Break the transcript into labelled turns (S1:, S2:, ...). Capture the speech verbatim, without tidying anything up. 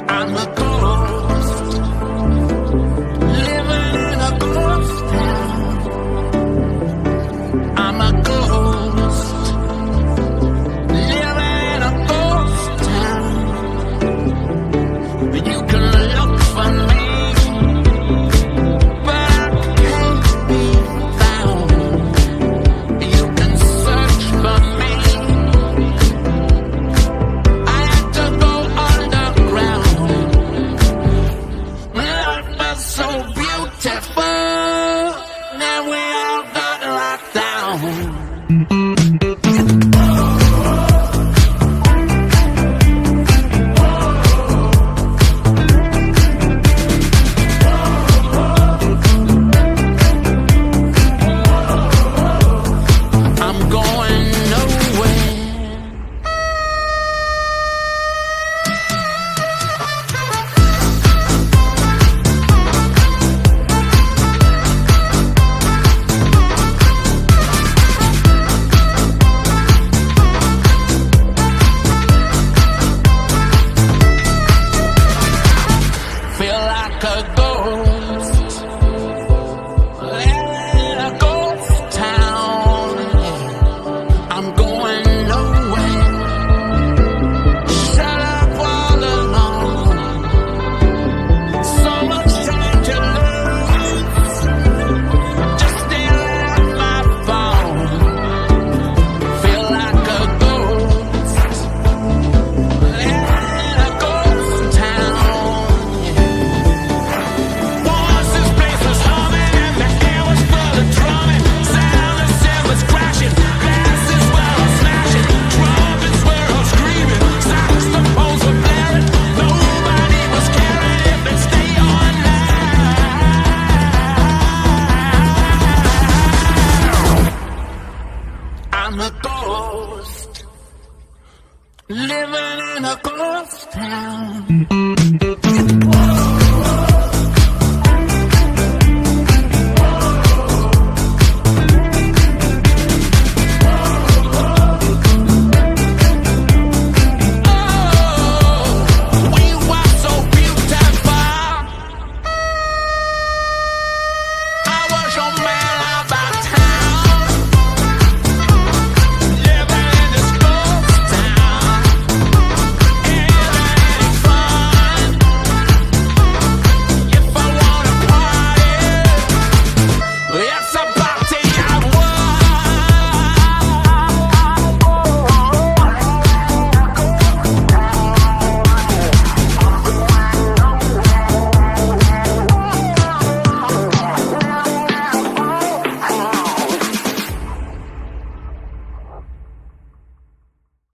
S1: I'm a ghost, living in a ghost town. I'm a ghost, living in a ghost town. You can look for me, but I can't be found. You can search for me. I had to go underground. Life was so beautiful, now we all got locked down. I'm going nowhere. Feel like a ghost, living in a ghost town. I'm going nowhere. Shut up all alone. So much time to lose. Just staring at my phone. Feel like a ghost, living in a ghost town. Once this place was humming and the air was full of drumming. Sound of cymbals crashing, glasses were all smashing, trumpets were all screaming, saxophones were blaring. Nobody was caring if it stay on now. I'm a ghost, living in a ghost town.